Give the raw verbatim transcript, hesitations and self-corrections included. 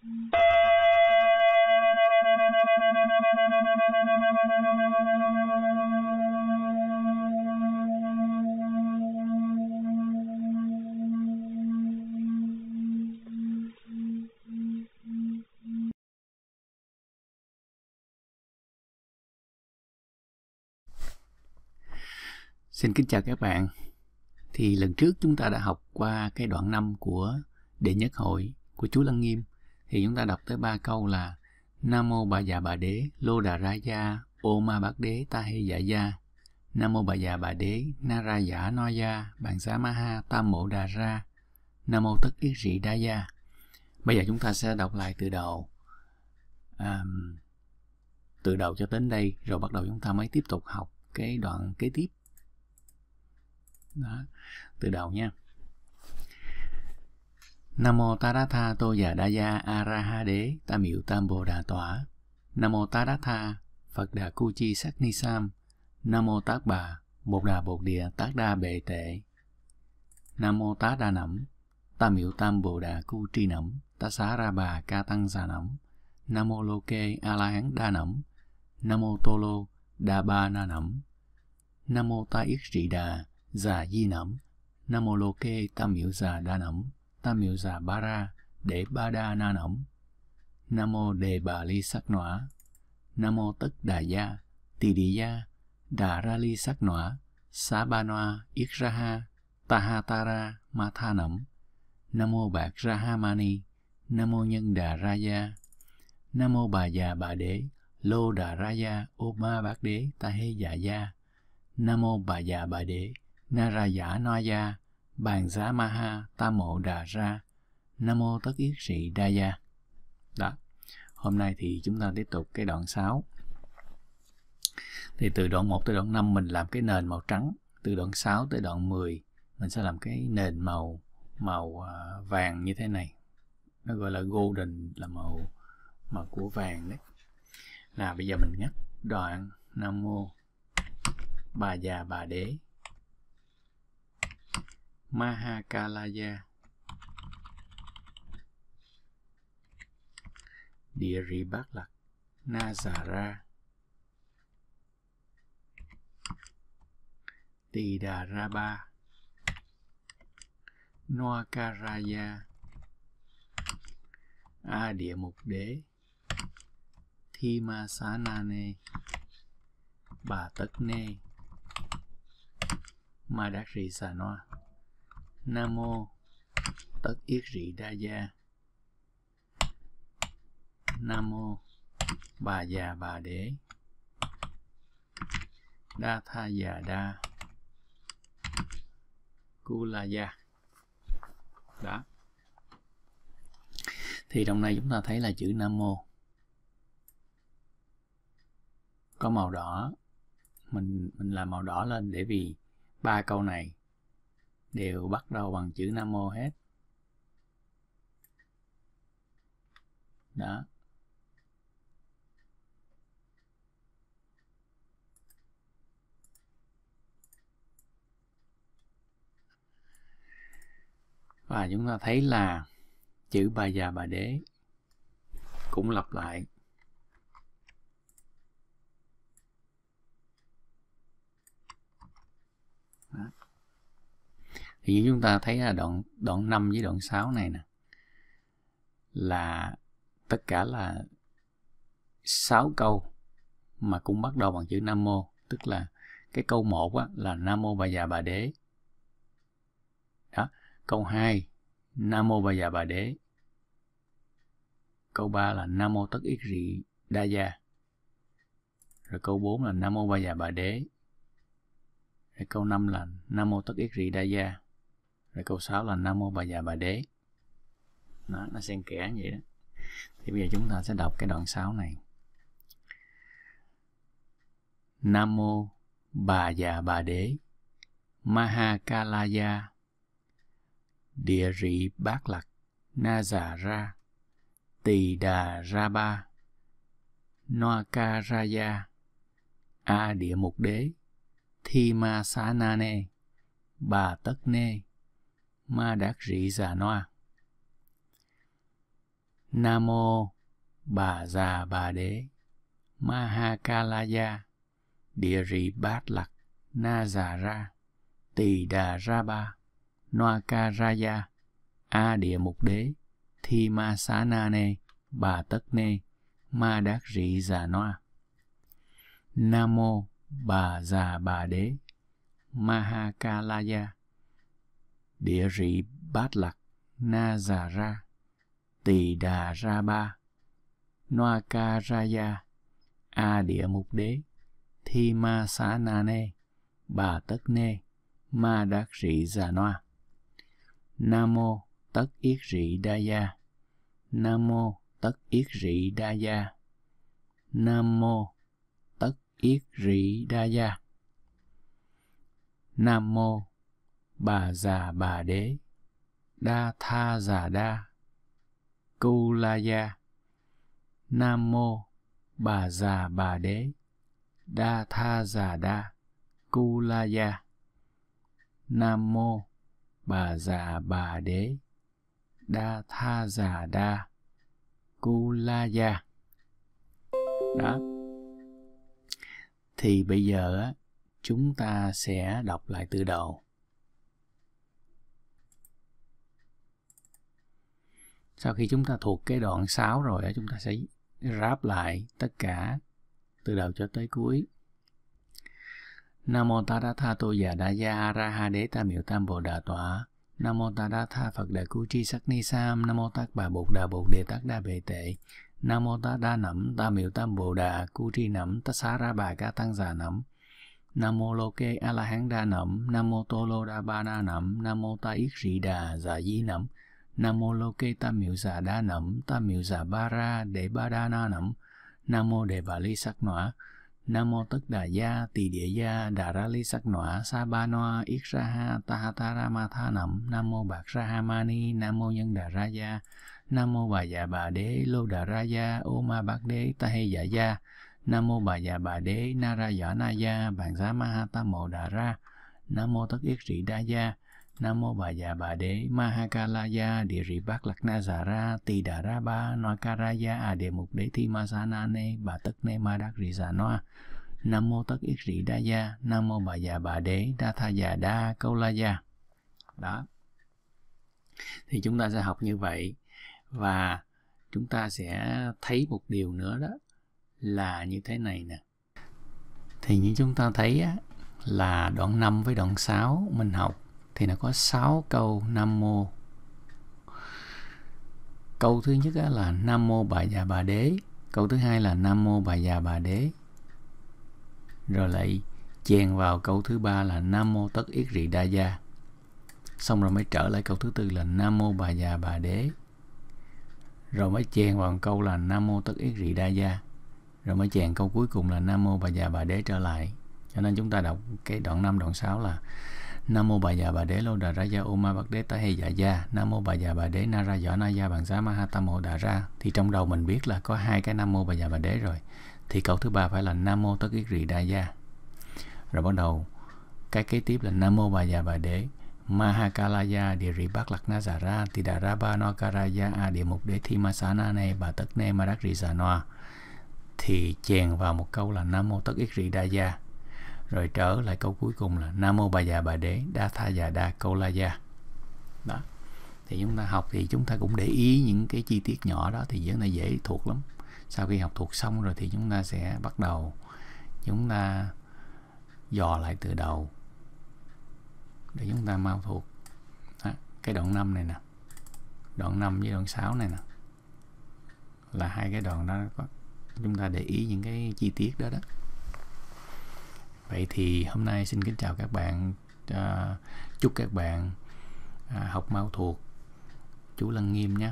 Xin kính chào các bạn. Thì lần trước chúng ta đã học qua cái đoạn năm của Đệ Nhất Hội của chú Lăng Nghiêm. Thì chúng ta đọc tới ba câu là Nam mô Bà Già Bà Đế, Lô Đà Ra Gia, Ô Ma Bát Đế, Ta Hê Dạ Gia. Nam mô Bà Già Bà Đế, Na Ra Giả No Gia, Bàn Xá Ma Ha, Tam Mộ Đà Ra. Nam mô Tất Yết Rị Đa Gia. Bây giờ chúng ta sẽ đọc lại từ đầu. À, từ đầu cho đến đây, rồi bắt đầu chúng ta mới tiếp tục học cái đoạn kế tiếp. Đó, từ đầu nha. Nam mô Taratha Tô Già Đa Gia A Ra Ha Đế Tam Miệu Tam Bồ Đà Tỏa. Nam mô Taratha Phật Đà Cu Chi Sắc Ni Sam. Nam mô Tát Bà Bột Đà Bột Địa Tát Đa Bệ Tệ. Nam mô Tá Đa Nẫm Tam Miệu Tam Bồ Đà Cu Tri Nẫm Tá Xá Ra Bà Ca Tăng Già Nẫm. Nam mô Lô Kê A La Hán Đa Nẫm. Nam mô Tô Lô Đa Ba Na Nẫm. Nam mô Ta Yết Rị Đà Già Di Nẫm. Nam mô Lô Kê Tam Miệu Già Đa Nẫm. Tam Miệu Già Ba Ra Để Ba Đa Na Nẫm. Nam mô Đề Bà Ly Sắc Nọa. Nam mô Tất Đà Gia Tỳ Địa Gia Đà Ra Ly Sắc Nọa. Xá Ba Noa Yết Ra Ha Ta Ha Ta Ra Ma Tha Nẫm. Nam mô Bạc Ra Ha Mani. Nam mô Nhân Đà Ra Gia. Nam mô Bà Già Bà Đế Lô Đà Ra Gia Ô Ma Bát Đế Ta Hê Dạ Gia. Nam mô Bà Già Bà Đế Na Ra Giả No Gia Bàn Giá Ma Ha Tam Mộ Đà Ra. Nam mô Tất Yết Rị Đa Gia. Đó. Hôm nay thì chúng ta tiếp tục cái đoạn sáu. Thì từ đoạn một tới đoạn năm mình làm cái nền màu trắng. Từ đoạn sáu tới đoạn mười mình sẽ làm cái nền màu màu uh, vàng như thế này. Nó gọi là golden, là màu màu của vàng đấy. Nào bây giờ mình ngắt đoạn Nam mô Bà Già Bà Đế Mahakalaya Địa Rị Bát Lạc Na Già Ra Tỳ Đà Ra Ba Noa Karaya A Địa Mục Đế Thi Ma Xá Na Nê Bà Tất Nê Ma Đát Rị Xà Noa. Nam mô Tất Yết Rị Đa Gia. Nam mô Bà Già Bà Đế Đa Tha Già Đa Kulaya. Đó. Thì trong này chúng ta thấy là chữ Nam mô có màu đỏ. Mình mình làm màu đỏ lên để vì ba câu này đều bắt đầu bằng chữ Nam mô hết. Đó. Và chúng ta thấy là chữ Bà Già Bà Đế cũng lặp lại. Đó. Thì như chúng ta thấy là đoạn đoạn năm với đoạn sáu này nè là tất cả là sáu câu mà cũng bắt đầu bằng chữ Nam mô, tức là cái câu một á, là Nam mô Bà Già Bà Đế. Đó, câu hai Nam mô Bà Già Bà Đế. Câu ba là Nam mô Tất Yết Rị Đa Gia. Rồi câu bốn là Nam mô Bà Già Bà Đế. Rồi câu năm là Nam mô Tất Yết Rị Đa Gia. Rồi câu sáu là Nam mô Bà Già Bà Đế. Đó, nó xen kẽ vậy đó. Thì bây giờ chúng ta sẽ đọc cái đoạn sáu này. Nam mô Bà Già Bà Đế Mahakalaya Địa Rị Bát Lạc Na Già Ra Tỳ Đà Ra Ba Noa Karaya A Địa Mục Đế Thi Ma Xá Na Nê Bà Tất Nê Ma Đát Rị Già Noa. Nam mô Bà Già Bà Đế Mahakalaya Địa Rị Bát Lặc Na Già Ra Tỳ Đà Ra Ba Noakaraya A Địa Mục Đế Thi Ma Xá Na Nê Bà Tất Nê Ma Đát Rị Già Noa. Nam mô Bà Già Bà Đế Mahakalaya Địa Rị Bát Lặc Na Già Ra Tỳ Đà Ra Ba Noakaraya A Địa Mục Đế Thi Ma Xá Na Nê Bà Tất Nê Ma Đát Rị Già Noa. Nam mô Tất Yết Rị Đa Gia. Nam mô Tất Yết Rị Đa Gia. Nam mô Tất Yết Rị Đa Gia. Nam mô Bà Già Bà Đế Đa Tha Già Đa Kulaya. Nam mô Bà Già Bà Đế Đa Tha Già Đa Kulaya. Nam mô Bà Già Bà Đế Đa Tha Già Đa Kulaya. Đó. Thì bây giờ á, chúng ta sẽ đọc lại từ đầu. Sau khi chúng ta thuộc cái đoạn sáu rồi á, chúng ta sẽ ráp lại tất cả từ đầu cho tới cuối. Nam mô Tadatta Toya Daya Araha Đế Tam Miệu Tam Bồ Đà Tọa. Nam mô Tadatta Phật Đà Cu Chi Sắc Ni Sam. Nam mô Tát Bà Bột Đà Bột Đề Tát Đa Bề Tệ. Nam mô Tát Đa Nẫm Tam Miệu Tam Bồ Đà Cu Tri Nẫm Tát Xá Ra Bà Ca Tăng Già Nẫm. Nam mô Lô Kê A La Hán Đa Nẫm. Nam mô Tô Lô Đa Ba Na Nẫm. Nam mô Ta Yết Rị Đà Già Di Nẫm. Nam mô Lô Kê Tam Miệu Già Đa Nẫm. Tam Miệu Già Ba Ra Đệ Ba Đa Na Nẫm. Nam mô Đề Bà Ly Sắc Nọa. Nam mô Tất Đà Gia Tỳ Địa Gia Đà Ra Ly Sắc Nọa Sa Ba Noa Yết Ra Ha Ta Ha Ta Ra Ma Tha Nẫm. Nam mô Bạc Ra Ha Ma Ni. Nam mô Nhân Đà Ra Gia. Nam mô Bà Già Bà Đế Lô Đà Ra Gia Ô Ma Bát Đế Ta Hê Dạ Gia. Nam mô Bà Già Bà Đế Na Ra Dạ Na Gia Bàn Giá Ma Ha Ta Mộ Đà Ra. Nam mô Tất Yết Rị Đa Gia. Nam mô Bà Già Bà Đế Mahakalaya Địa Rị Bát Lặc Na Già Ra Tỳ Đà Ra Ba Noakaraya A Địa Mục Đế Thi Ma Sa Na Nê Bà Tất Nê Ma Đát Rị Già Noa. Nam mô Tất Yết Rị Đa Gia. Nam mô Bà Già Bà Đế Đa Tha Già Đa Kulaya. Đó. Thì chúng ta sẽ học như vậy. Và chúng ta sẽ thấy một điều nữa đó là như thế này nè. Thì như chúng ta thấy á, là đoạn năm với đoạn sáu mình học thì nó có sáu câu Nam Mô. Câu thứ nhất á, là Nam Mô Bà Già Bà Đế. Câu thứ hai là Nam Mô Bà Già Bà Đế. Rồi lại chèn vào câu thứ ba là Nam Mô Tất Yết Rị Đa Gia. Xong rồi mới trở lại câu thứ tư là Nam Mô Bà Già Bà Đế. Rồi mới chèn vào một câu là Nam Mô Tất Yết Rị Đa Gia. Rồi mới chèn câu cuối cùng là Nam Mô Bà Già Bà Đế trở lại. Cho nên chúng ta đọc cái đoạn năm, đoạn sáu là Nam Mô Bà Già Bà Đế Lô Đà Ra Gia Ô Ma Bát Đế Ta Hê Dạ Gia. Nam Mô Bà Già Bà Đế Na Ra Dạ Na Gia Bàn Giá Ma Ha Ta Mộ Đà Ra. Thì trong đầu mình biết là có hai cái Nam Mô Bà Già Bà Đế rồi. Thì câu thứ ba phải là Nam Mô Tất Yết Rị Đa Gia. Rồi bắt đầu cái kế tiếp là Nam Mô Bà Già Bà Đế Mahakalaya Địa Rị Bát Lặc Na Già Ra Tỳ Đà Ra Ba Noakaraya A Địa Mục Đế Thi Ma Xá Na Nê Bà Tất Nê Ma Đát Rị Già Noa. Thì chèn vào một câu là Nam Mô Tất Yết Rị Đa Gia. Rồi trở lại câu cuối cùng là Nam Mô Bà Già Bà Đế Đa Tha Già Đa Kulaya. Đó. Thì chúng ta học thì chúng ta cũng để ý những cái chi tiết nhỏ đó thì rất là dễ thuộc lắm. Sau khi học thuộc xong rồi thì chúng ta sẽ bắt đầu chúng ta dò lại từ đầu để chúng ta mau thuộc. Đó. Cái đoạn năm này nè, đoạn năm với đoạn sáu này nè là hai cái đoạn đó có, chúng ta để ý những cái chi tiết đó đó. Vậy thì hôm nay xin kính chào các bạn, à, chúc các bạn à, học mau thuộc. Chú Lăng Nghiêm nhé.